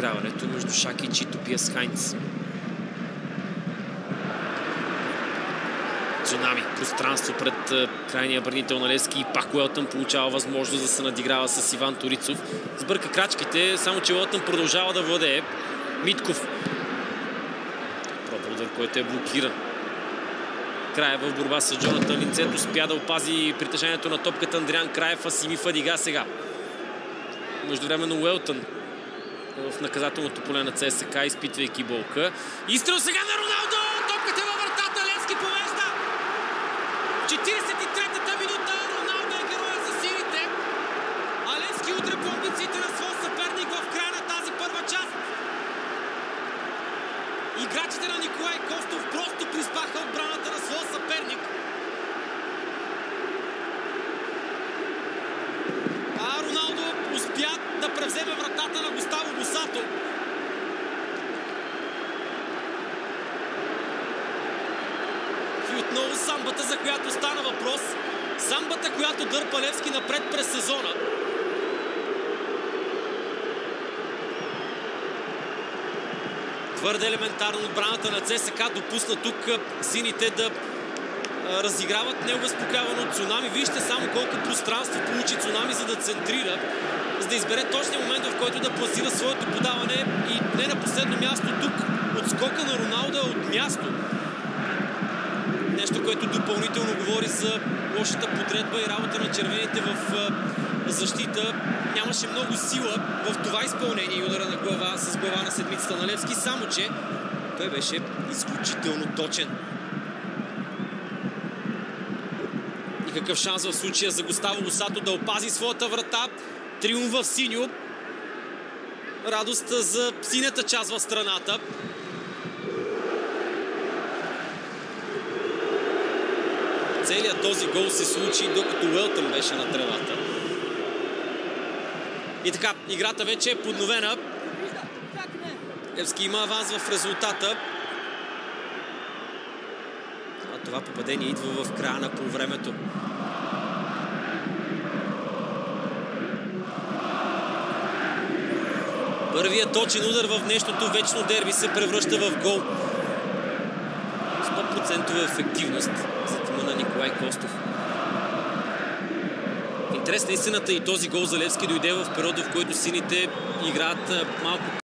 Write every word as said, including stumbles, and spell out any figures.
разиграването между Шакич и Тобиас Хайнц. Цунами, пространство пред крайния бранител на Левски и пак Уелтън получава възможност да се надиграва с Иван Торицов. Сбърка крачките, само че Уелтън продължава да владее. Митков. Пробва удар, който е блокиран. Краев в борба с Джонатан Лицето успя да опази притежанието на топката Андриан Краев, а Сими Фадига сега. Междувременно Уелтън в наказателното поле на ЦСКА, изпитвайки болка. Изстрел сега на Роналдо! Топката във вратата, Левски повежда! четиридесет и третата минута, Роналдо е героя за сините, а Левски удря по амбициите на своя съперник в края на тази първа част. Играчите на Николай Костов просто приспаха отбраната на своя съперник. А Роналдо успя да превземе вратата на Густаво Босато. И отново самбата, за която стана въпрос. Самбата, която дърпа Левски напред през сезона. Твърде елементарно отбраната на ЦСКА допусна тук сините да а, разиграват необезпокоявано от Цунами. Вижте само колко пространство получи Цунами, за да центрира, за да избере точния момент, в който да пласира своето подаване. И не на последно място тук отскока на Роналдо е от място. Нещо, което допълнително говори за лошата подредба и работа на червените в а, защита. Нямаше много сила в това изпълнение и удара на глава с глава на седмицата на Левски, само че той беше изключително точен. Никакъв шанс в случая за Густаво Босато да опази своята врата. Триумф в синьо. Радост за синята част в страната. Целият този гол се случи, докато Уелтън беше на тревата. И така, играта вече е подновена. Левски има аванс в резултата. А това попадение идва в края на полувремето. Първият точен удар в днешното вечно дерби се превръща в гол. сто процента ефективност за тима на Николай Костов. Интересна истината, и този гол за Левски дойде в периода, в който сините играят малко